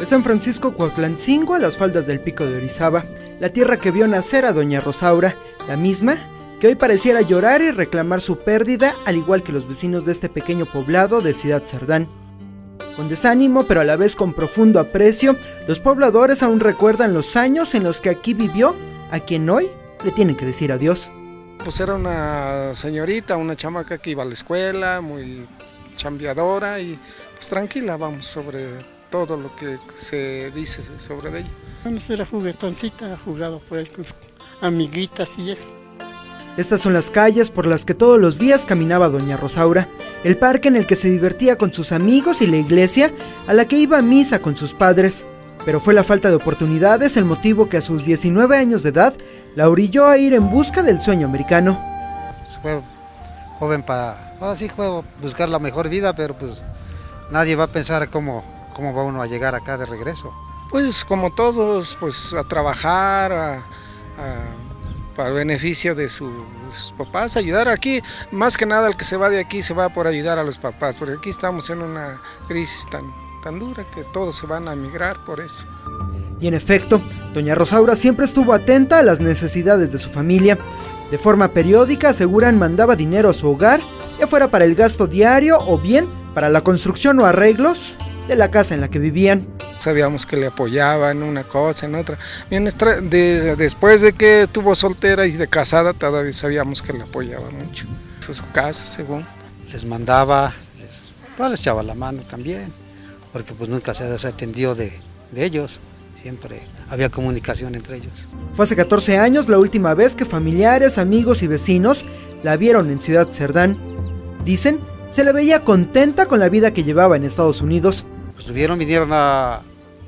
San Francisco Cuautlancingo, a las faldas del Pico de Orizaba, la tierra que vio nacer a doña Rosaura, la misma que hoy pareciera llorar y reclamar su pérdida, al igual que los vecinos de este pequeño poblado de Ciudad Cerdán. Con desánimo, pero a la vez con profundo aprecio, los pobladores aún recuerdan los años en los que aquí vivió, a quien hoy le tienen que decir adiós. Pues era una señorita, una chamaca que iba a la escuela, muy chambeadora y pues tranquila, vamos, sobre todo lo que se dice sobre ella. Bueno, era juguetoncita, jugaba por ahí con sus amiguitas y eso. Estas son las calles por las que todos los días caminaba doña Rosaura, el parque en el que se divertía con sus amigos y la iglesia a la que iba a misa con sus padres. Pero fue la falta de oportunidades el motivo que a sus 19 años de edad la orilló a ir en busca del sueño americano. Fue joven ahora sí fue buscar la mejor vida, pero pues nadie va a pensar cómo va uno a llegar acá de regreso. Pues como todos, pues a trabajar, para beneficio de sus papás, ayudar aquí, más que nada el que se va de aquí se va por ayudar a los papás, porque aquí estamos en una crisis tan dura que todos se van a emigrar por eso. Y en efecto, doña Rosaura siempre estuvo atenta a las necesidades de su familia. De forma periódica, aseguran, mandaba dinero a su hogar, ya fuera para el gasto diario o bien para la construcción o arreglos de la casa en la que vivían. Sabíamos que le apoyaba en una cosa, en otra. Bien, después de que estuvo soltera y de casada, todavía sabíamos que le apoyaba mucho. Su casa, según. Les mandaba, les echaba la mano también, porque pues nunca se ha desatendido de ellos. Siempre había comunicación entre ellos. Fue hace 14 años la última vez que familiares, amigos y vecinos la vieron en Ciudad Cerdán. Dicen, se le veía contenta con la vida que llevaba en Estados Unidos. Pues vinieron a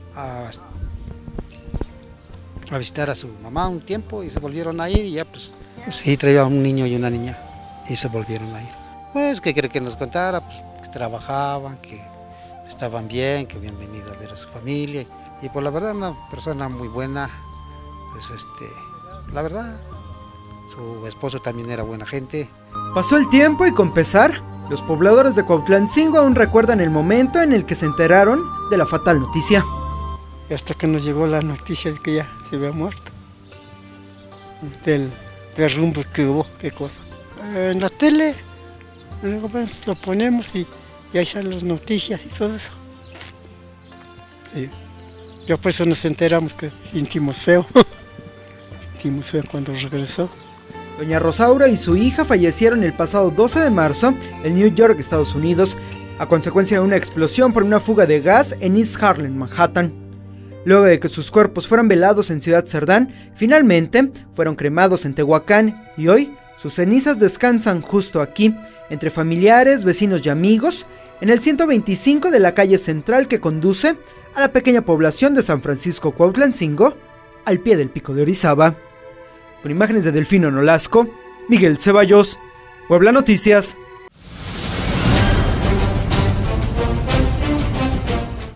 visitar a su mamá un tiempo y se volvieron a ir y ya pues sí, traía un niño y una niña y se volvieron a ir. Pues que cree que nos contara, pues que trabajaban, que estaban bien, que habían venido a ver a su familia. Y por la verdad una persona muy buena, pues la verdad, su esposo también era buena gente. Pasó el tiempo y con pesar, los pobladores de Cuautlancingo aún recuerdan el momento en el que se enteraron de la fatal noticia. Hasta que nos llegó la noticia de que ya se había muerto, del derrumbe que hubo, qué cosa. En la tele, luego lo ponemos y ahí salen las noticias y todo eso. Sí. Ya pues nos enteramos que sentimos feo, sentimos feo cuando regresó. Doña Rosaura y su hija fallecieron el pasado 12 de marzo en New York, Estados Unidos, a consecuencia de una explosión por una fuga de gas en East Harlem, Manhattan. Luego de que sus cuerpos fueran velados en Ciudad Cerdán, finalmente fueron cremados en Tehuacán y hoy sus cenizas descansan justo aquí, entre familiares, vecinos y amigos, en el 125 de la calle central que conduce a la pequeña población de San Francisco Cuautlancingo, al pie del Pico de Orizaba. Con imágenes de Delfino Nolasco, Miguel Ceballos, Puebla Noticias.